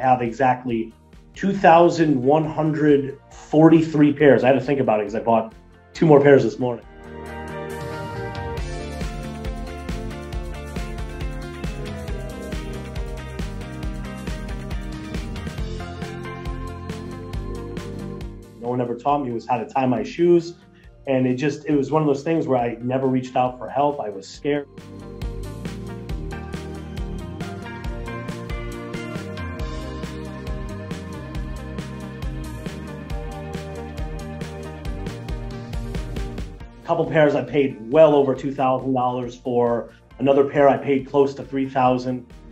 have exactly 2,143 pairs. I had to think about it because I bought 2 more pairs this morning. No one ever taught me was how to tie my shoes. And it was one of those things where I never reached out for help. I was scared. A couple pairs I paid well over $2,000 for. Another pair I paid close to $3,000.